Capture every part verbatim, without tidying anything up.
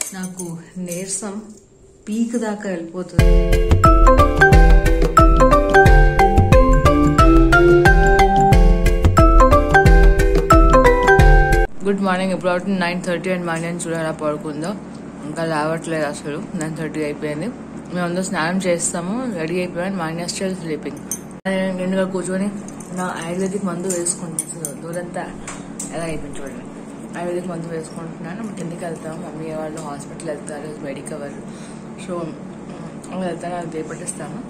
నాకు నీరసం పీక్ దాకా వెళ్ళిపోతుంది. Good morning. ఇప్పుడు అవుతుంది నైన్ థర్టీ అండ్ మార్నింగ్ చూడ ఎలా పడుకుందో, ఇంకా రావట్లేదు అసలు. నైన్ థర్టీ అయిపోయింది. మేము అందరూ స్నానం చేస్తాము, రెడీ అయిపోయాను. Morning still sleeping. నేను ఎండుగా కూర్చొని నా ఆయుర్వేదిక్ మందు వేసుకుంటున్నాను. దూరంతా ఎలా అయిపోయింది చూడండి. ఆయుర్వేదిక్ మందు వేసుకుంటున్నాను. కిందకి వెళ్తాము, మమ్మీ వాళ్ళు హాస్పిటల్ వెళ్తారు, మెడికవర్. సో వెళ్తాను, అది చేపట్టిస్తాను.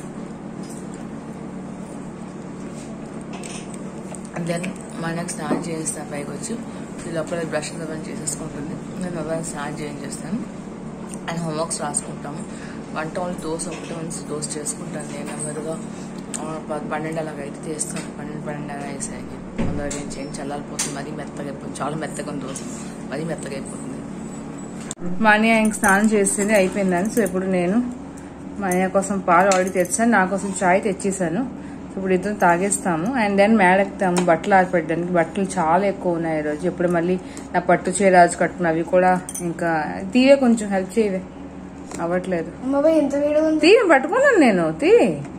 అండ్ దెన్ మా నాకు స్నానం చేస్తాను. పైకి వచ్చి లోపల బ్రష్ అవన్నీ చేసేసుకుంటుంది. నేను మొబైల్ స్నానం చేయించేస్తాను అండ్ హోంవర్క్స్ రాసుకుంటాము. వంట వాళ్ళు దోశ ఒకటి మంచి దోశ చేసుకుంటాను. నేను నెమ్మదిగా పన్నెండు అలాగ అయితే చేస్తాను. పన్నెండు పన్నెండు అలా వేసాయి ముందర నేను చేయండి చల్లారిపోతుంది. మరీ మెత్తగా అయిపోతుంది, చాలా మెత్తగా ఉంది దోశ, మరీ మెత్తగా అయిపోతుంది. మాన్య ఇంక స్నానం చేసేది అయిపోయిందని. సో ఇప్పుడు నేను మాన్య కోసం పాలు ఆల్రెడీ తెచ్చాను, నా కోసం చాయ్ తెచ్చేసాను. ఇప్పుడు ఇద్దరు తాగేస్తాము అండ్ దెన్ మేడెక్తాము బట్టలు ఆరిపెట్టడానికి. బట్టలు చాలా ఎక్కువ ఉన్నాయి ఈరోజు. ఇప్పుడు మళ్ళీ నా పట్టు చీర రాజు కట్టుకున్న అవి కూడా ఇంకా తీవే, కొంచెం హెల్ప్ చేయవే, అవ్వట్లేదు. తీవే పట్టుకున్నాను నేను, తీ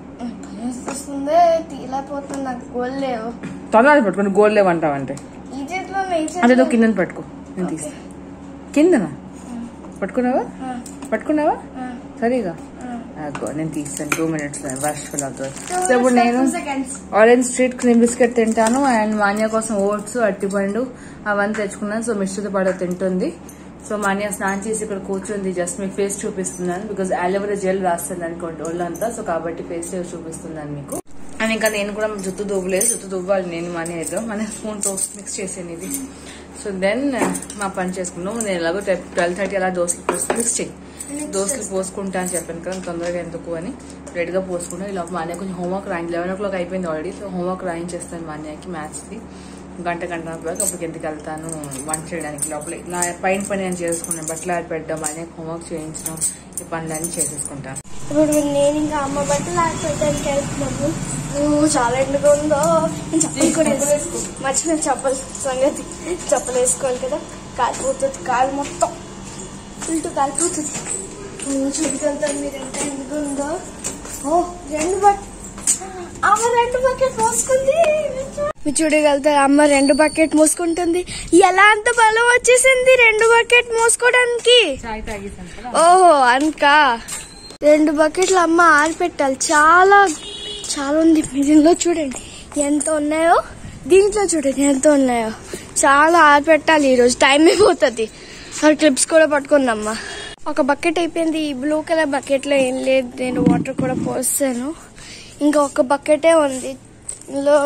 తొందరగా పట్టుకుని గోల్ లేవంటావంటే అదేదో కింద పట్టుకో, నేను తీస్తా. కిందనా పట్టుకున్నావా? పట్టుకున్నావా? సరిగా నేను తీస్తాను. టూ మినిట్స్ వర్షఫుల్ అవుతుంది. సో ఇప్పుడు నేను ఆరెంజ్ స్ట్రీట్ క్రీమ్ బిస్కెట్ తింటాను అండ్ మాన్య కోసం ఓట్స్, అట్టిపండు అవన్నీ తెచ్చుకున్నాను. సో మిస్టర్తో పాటు తింటుంది. సో మాన్య స్నానం చేసి ఇక్కడ కూర్చుంది. జస్ట్ మీకు ఫేస్ చూపిస్తున్నాను, బికాజ్ అలోవెరా జెల్ రాస్తుంది అనుకోండి ఒళ్ళంతా. సో కాబట్టి ఫేస్ చూపిస్తున్నాను మీకు. అండ్ ఇంకా నేను కూడా జుట్టు దువ్వలేదు, జుట్టు దువ్వాలి నేను మాన్య ఇద్దరు. మన స్పూన్ తో మిక్స్ చేసాను ఇది. సో దెన్ మా పని చేసుకున్నాం. నేను ఎలాగో ట్వెల్వ్ థర్టీ అలా దోశలు పోసి మిక్స్ చేయి దోశలు పోసుకుంటా అని చెప్పాను కదా, తొందరగా ఎందుకు అని రెడీగా పోసుకుంటాను. ఇలా మా అన్నయ్య కొంచెం హోంవర్క్ రాయించి లెవెన్ ఓ క్లాక్ అయిపోయింది ఆల్రెడీ. సో హోంవర్క్ రాయించేస్తాను మా అన్నయ్యకి మ్యాథ్స్ది. గంట గంట వరకు అప్పటికి ఎందుకు వెళ్తాను వంట చేయడానికి. లోపల నా పైన పని నేను చేసుకున్నాను, బట్టలు ఆరిపెట్టడం, మా అన్నయ్యకి హోంవర్క్ చేయించడం, ఈ పనులన్నీ చేసేసుకుంటాను. ఇప్పుడు నేను ఇంకా అమ్మ బట్టలు ఆరిపెట్టడానికి వెళ్తున్నాము. చాలా ఎండుగా ఉందో. నేను చెప్పలు కూడా మర్చిపోయిన చెప్పలు సంగతి. చెప్పలు వేసుకోవాలి కదా, కాలిపోతుంది కాలు మొత్తం, ఫుల్ కాలిపోతుంది. చూడగలుగుతాను మీరు ఎంత ఎండుగా ఉందో. ఓ రెండు బట్ అమ్మ రెండు బకెట్ మోసుకుంది. మీరు చూడగలుగుతారు అమ్మ రెండు బకెట్ మోసుకుంటుంది. ఎలా అంత బలం వచ్చేసింది రెండు బకెట్ మోసుకోవడానికి? ఓహో అనుకా రెండు బకెట్లు అమ్మ ఆరిపెట్టాలి. చాలా చాలా ఉంది. దీనిలో చూడండి ఎంత ఉన్నాయో, దీంట్లో చూడండి ఎంత ఉన్నాయో. చాలా ఆరిపెట్టాలి ఈరోజు, టైం అయిపోతుంది. క్లిప్స్ కూడా పట్టుకుందమ్మా. ఒక బకెట్ అయిపోయింది. ఈ బ్లూ కలర్ బకెట్ లో ఏం లేదు, నేను వాటర్ కూడా పోసాను. ఇంకా ఒక బకెటే ఉంది. ఇందులో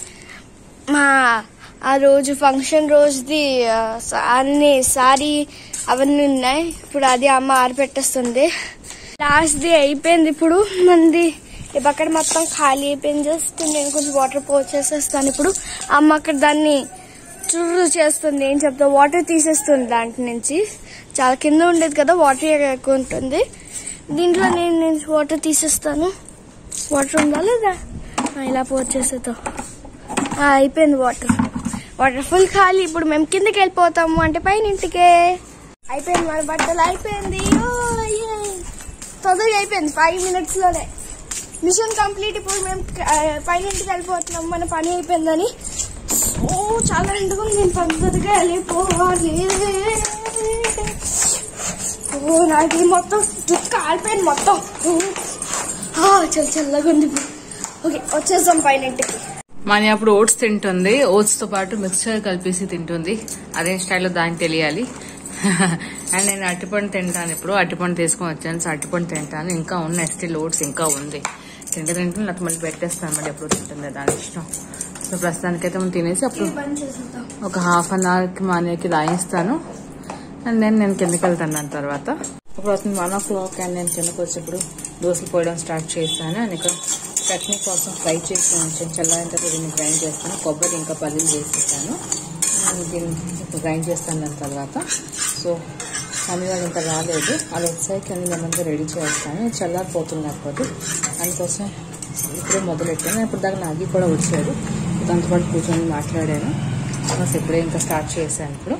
మా ఆ రోజు ఫంక్షన్ రోజుది అన్ని సారీ అవన్నీ ఉన్నాయి. ఇప్పుడు అది అమ్మ ఆరిపెట్టేస్తుంది. లాస్ట్ ది అయిపోయింది. ఇప్పుడు మంది ఈ బకెట్ మొత్తం ఖాళీ అయిపోయింది. జస్ట్ నేను కొంచెం వాటర్ పోసేసేస్తాను. ఇప్పుడు అమ్మ అక్కడ దాన్ని చుర్రు చేస్తుంది. ఏం చెప్తా, వాటర్ తీసేస్తుంది దాంట్ నుంచి. చాలా కింద ఉండేది కదా, వాటర్ ఎక్కువ ఉంటుంది. దీంట్లో నేను నేను వాటర్ తీసేస్తాను. వాటర్ ఉందా లేదా, ఇలా పోసేస్తాం. అయిపోయింది వాటర్. వాటర్ ఫుల్ ఖాళీ. ఇప్పుడు మేము కిందకి వెళ్ళిపోతాము, అంటే పైన ఇంటికే. అయిపోయింది మన బట్టలు అయిపోయింది. తొందరగా అయిపోయింది, ఫైవ్ మినిట్స్ లోనే మిషన్ కంప్లీట్. ఇప్పుడు మేము పైన ఇంటికి వెళ్ళిపోతున్నాం, మన పని అయిపోయిందని. ఓ చాలా ఎండుగా ఉంది, నేను తొందరగా వెళ్ళిపోవాలి. ఓ నాకు మొత్తం జుట్టు కాలిపోయింది మొత్తం. చాలా చల్లగా ఉంది. ఓకే వచ్చేసాం పైన ఇంటికి. మాన్య అప్పుడు ఓట్స్ తింటుంది, ఓట్స్ తో పాటు మిక్స్చర్ కలిపేసి తింటుంది. అదే స్టైల్లో దానికి తెలియాలి. అండ్ నేను అరటిపండు తింటాను. ఇప్పుడు అరటిపండు తీసుకొని వచ్చాను, సో అరటిపండు తింటాను. ఇంకా ఉన్నాయి స్టిల్ ఓట్స్ ఇంకా ఉంది. తింటే తింటే నాకు మళ్ళీ పెట్టేస్తాను, మళ్ళీ ఎప్పుడు తింటుంది దాని ఇష్టం. సో ప్రస్తుతానికైతే మనం తినేసి అప్పుడు ఒక హాఫ్ అన్ అవర్కి మాన్యకి రాయిస్తాను. అండ్ దెన్ నేను కిందకి వెళ్తాను. దాని తర్వాత ఇప్పుడు వస్తుంది వన్ ఓ క్లాక్ అండ్ నేను కిందకి వచ్చేప్పుడు దోశలు పోయడం స్టార్ట్ చేస్తాను. అండ్ ఇక్కడ చట్నీ కోసం ఫ్రై చేసి కొంచెం చల్లారంతా దీన్ని గ్రైండ్ చేస్తాను. కొబ్బరి ఇంకా పల్లీలు వేసేస్తాను. దీన్ని గ్రైండ్ చేస్తాను దాని తర్వాత. సో మమ్మీ వాళ్ళు ఇంకా రాలేదు, అలా వచ్చాక అన్ని మేమంతా రెడీ చేస్తాను. చల్లారిపోతుంది లేకపోతే, అందుకోసం ఇప్పుడే మొదలెట్టాను. ఇప్పుడు దాకా నాగి కూడా వచ్చారు, దాంతో పాటు కూర్చొని మాట్లాడాను. ఇప్పుడే ఇంకా స్టార్ట్ చేశాను. ఇప్పుడు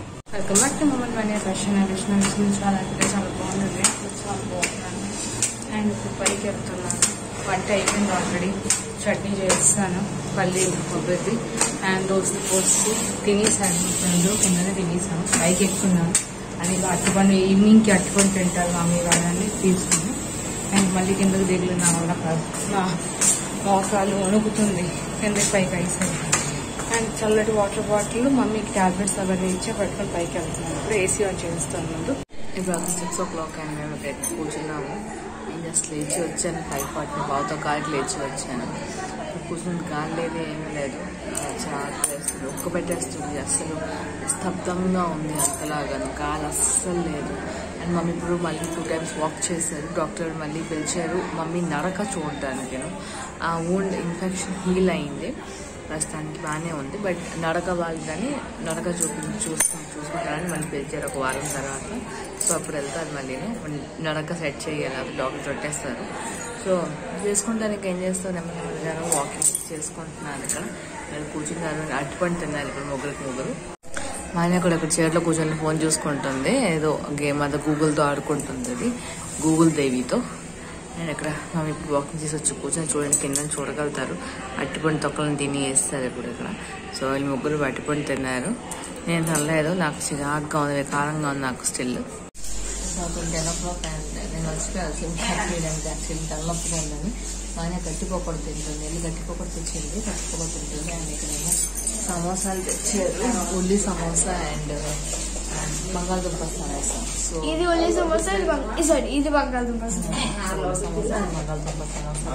వెల్కమ్ బ్యాక్ టు మమన్ మనీ ఫ్యాషన్ అండ్ విష్ణు చాలా అంటే చాలా బాగుంది, చాలా బాగున్నాను. అండ్ ఇప్పుడు పైకి వెళ్తున్నాను. వంట అయిపోయింది ఆల్రెడీ. చట్నీ చేస్తాను పల్లి కొబ్బరి అండ్ దోశలు పోసి తినేసాను. రెండు కిందనే తినేసాను. పైకి ఎక్కున్నాను. అని అట్టుపండు ఈవినింగ్కి అట్టుపండు తింటారు మమ్మీ వాళ్ళని తీసుకుని. అండ్ మళ్ళీ కిందకు దిగులు నా వల్ల కాదు, నా మోకాలు వణుకుతుంది కిందకి పైకి అయిపోయింది. అండ్ చల్లటి వాటర్ బాటిల్ మమ్మీకి టాబ్లెట్స్ అవన్నీ ఇచ్చే పట్టుకొని పైకి వెళ్తున్నాను. ఇప్పుడు ఏసీ ఆన్ చేస్తాను ముందు. ఇప్పుడు సిక్స్ ఓ క్లాక్ అండ్ మేము ఇక్కడ కూర్చున్నాము. నేను జస్ట్ లేచి వచ్చాను. ఫైవ్ ఫార్టీ బావుతో కాడికి లేచి వచ్చాను. కూర్చుని గాలి లేదు, ఏమీ లేదు. చాలా వేస్తుంది, ఒక్క పెట్టేస్తుంది. అస్సలు స్తబ్దంగా ఉంది. అంతలాగా గాలి అస్సలు లేదు. అండ్ మమ్మీ ఇప్పుడు మళ్ళీ టూ టైమ్స్ వాక్ చేశారు. డాక్టర్ మళ్ళీ పిలిచారు మమ్మీ నడక చూడటానికి. ఆ వూండ్ ఇన్ఫెక్షన్ హీల్ అయింది, ప్రస్తుతానికి బాగానే ఉంది. బట్ నడక వాళ్ళని నడక చూపి చూసుకుని చూసుకుంటారని మళ్ళీ పిలిచారు ఒక వారం తర్వాత. సో అప్పుడు వెళ్తారు మళ్ళీ నడక సెట్ చేయాలి, అవి డాక్టర్ పెట్టేస్తారు. సో చేసుకుంటానికి ఏం చేస్తాను, నెమ్మదిగా వాకింగ్ చేసుకుంటున్నాను. ఇక్కడ నేను కూర్చున్నాను. అట్టుపండు తిన్నారు ఇప్పుడు ముగ్గురికి ముగ్గురు. మా ఆయన కూడా ఇక్కడ చైర్లో కూర్చొని ఫోన్ చూసుకుంటుంది. ఏదో గేమ్ అంతా గూగుల్తో ఆడుకుంటుంది, అది గూగుల్ దేవితో. నేను ఇక్కడ మేము ఇప్పుడు వాకింగ్ చేసి వచ్చి కూర్చొని చూడండి, కింద చూడగలుగుతారు. అట్టిపండు తొక్కలను తిని వేస్తారు ఇప్పుడు ఇక్కడ. సో వీళ్ళు ముగ్గురు అట్టిపండు తిన్నారు. నేను తినలేదు, నాకు చిరాగ్గా ఉంది, కారంగా ఉంది నాకు స్టిల్. టెన్ ఓ క్లాక్ నేను వచ్చిపోయాల్సి హ్యాపీడంటే యాక్చువల్లీ తలనొప్పిగా ఉందని. బాగానే గట్టిపోకూడదు తింటుంది, వెళ్ళి గట్టిపోకూడదు తెచ్చింది, గట్టిపోకూడదు తింటుంది. అండ్ ఇక్కడేమో సమోసాలు తెచ్చారు, ఉల్లి సమోసా అండ్ బంగాళదుంప సమోసా. సో ఇది ఉల్లి సమోసా, సారీ ఇది బంగాళదుంప సమోసా అండ్ బంగాళదుంప సమోసా.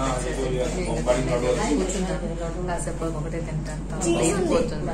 కాసేపు ఒకటే తింటాను, లేకపోతుంది.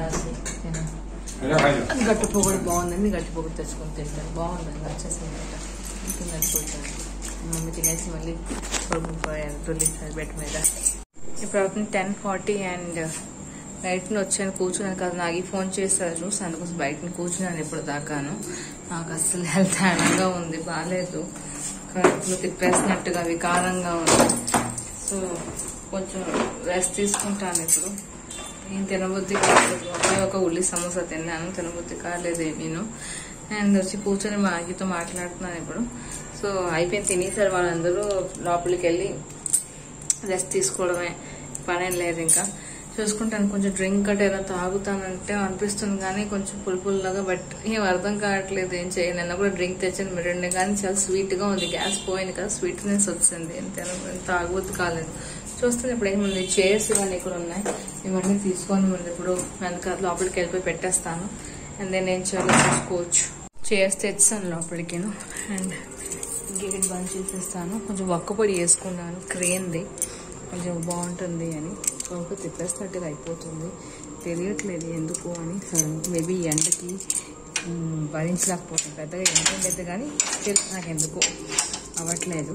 గట్టిపోకూడదు బాగుందండి, గట్టిపోకూడదు తెచ్చుకొని తింటాను, బాగుంటుంది. వచ్చేసింది గట్టిపోతాను. మమ్మీ తినేసి మళ్ళీ పడుకునిపోయాను తుల్లిసారి బెడ్ మీద. ఇప్పుడు అవుతుంది టెన్ ఫార్టీ అండ్ బయటని వచ్చాను, కూర్చున్నాను కదా. నాకు ఫోన్ చేస్తారు చూసి అందుకోసం బయటని కూర్చున్నాను ఇప్పుడు దాకాను. నాకు అస్సలు హెల్త్ హ్యాండ్గా ఉంది, బాగాలేదు. కడుపులో తిప్పేసినట్టుగా వికారంగా ఉంది. సో కొంచెం రెస్ట్ తీసుకుంటాను ఇప్పుడు. ఏం తినబుద్ధి కాలేదు. ఒకే ఒక ఉల్లి సమోసా తిన్నాను, తినబుద్ధి కాలేదు ఏమీను. అండ్ వచ్చి కూర్చొని మా ఆగితో మాట్లాడుతున్నాను ఇప్పుడు. సో అయిపోయింది, తినేసారు వాళ్ళందరూ. లోపలికి వెళ్ళి రెస్ట్ తీసుకోవడమే, పనేం లేదు. ఇంకా చూసుకుంటాను. కొంచెం డ్రింక్ అంటే ఏదో తాగుతానంటే అనిపిస్తుంది కానీ కొంచెం పులుపుల్లాగా, బట్ ఏం అర్థం కావట్లేదు ఏం చేయాలి. నిన్న కూడా డ్రింక్ తెచ్చాను మిరండి, కానీ చాలా స్వీట్ గా ఉంది. గ్యాస్ పోయింది కదా, స్వీట్నెస్ వచ్చింది, ఎంత తాగబుద్ధి కాలేదు. చూస్తాను ఇప్పుడు ఏముంది, చైర్స్ ఇవన్నీ ఇక్కడ ఉన్నాయి, ఇవన్నీ తీసుకొని ముందు ఇప్పుడు వెనక లోపలికి వెళ్ళిపోయి పెట్టేస్తాను. అండ్ నేను ఏం చేయాలో చూసుకోవచ్చు. చైర్స్ తెచ్చాను లోపలికి అండ్ గేట్ బంద్ చేసేస్తాను. కొంచెం వక్కపొడి వేసుకున్నాను క్రేన్ది, కొంచెం బాగుంటుంది అని. కొంచెం తిప్పేసినట్టుగా అయిపోతుంది, తెలియట్లేదు ఎందుకు అని. మేబీ ఎండకి భరించలేకపోతుంది. పెద్దగా ఎండ లేదు కానీ తెలుసు నాకు ఎందుకు అవ్వట్లేదు.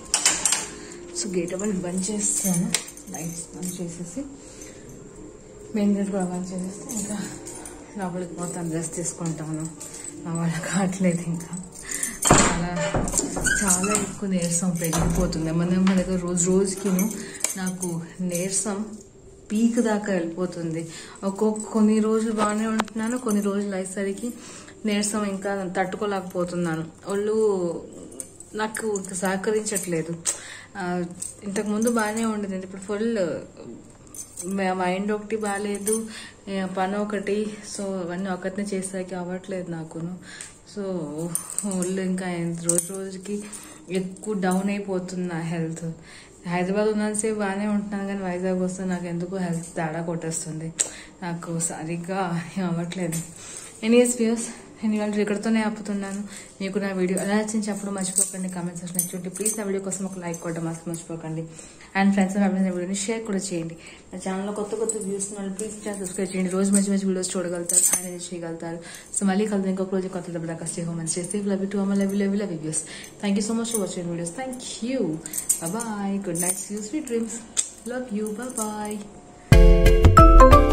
సో గేట్ బంద్ బంద్ చేస్తాను, లైట్స్ బంద్ చేసేసి మెయిన్ గేట్ కూడా బంద్ చేసేస్తే ఇంకా లోపలికి పోతాను, డ్రెస్ తీసుకుంటాను. నా వల్ల కావట్లేదు, ఇంకా చాలా చాలా ఎక్కువ నీరసం పెరిగిపోతుంది. మన మన దగ్గర రోజు రోజుకి నాకు నీరసం పీక్ దాకా వెళ్ళిపోతుంది. ఒక్కొక్క కొన్ని రోజులు బాగానే ఉంటున్నాను, కొన్ని రోజులు అయ్యేసరికి నీరసం ఇంకా తట్టుకోలేకపోతున్నాను. ఒళ్ళు నాకు సహకరించట్లేదు. ఇంతకు ముందు బాగానే ఉండేది, ఇప్పుడు ఫుల్ మైండ్ ఒకటి బాగాలేదు, పని ఒకటి. సో అవన్నీ ఒకటినే చేసాకి అవ్వట్లేదు నాకును. సో ఒళ్ళు ఇంకా రోజు రోజుకి ఎక్కువ డౌన్ అయిపోతుంది నా హెల్త్. హైదరాబాద్ ఉన్నంతసేపు బాగానే ఉంటున్నాను కానీ వైజాగ్ వస్తే నాకు ఎందుకు హెల్త్ తేడా కొట్టేస్తుంది, నాకు సరిగ్గా ఏం అవ్వట్లేదు. ఎనీవేస్ వ్యూస్, నేను ఇవాళ ఇక్కడితోనే ఆపుతున్నాను. మీకు నా వీడియో ఎలా నచ్చింది అప్పుడు మర్చిపోకండి. కామెంట్ సెక్షన్ చూడండి ప్లీజ్. నా వీడియో కోసం ఒక లైక్ కొట్టడం మాత్రం మర్చిపోకండి. అండ్ ఫ్రెండ్స్ అండ్ ఫ్యామిలీ వీడియోని షేర్ కూడా చేయండి. నా ఛానల్లో కొత్త కొత్త వ్యూస్ వాళ్ళు ప్లీజ్ ఛానల్ సబ్స్క్రైబ్ చేయండి. రోజు మంచి మంచి వీడియోస్ చూడగలుగుతారు, ఆయన చేయగలుగుతారు. సో మళ్ళీ కలుద్దాం ఇంకొక రోజు కొత్త డబ్బు దాకా. Stay home and stay safe. Love you too amma, love you love you love you views. Thank you so much for watching videos. Thank you. Bye, good night, see you, sweet dreams. Love you, bye.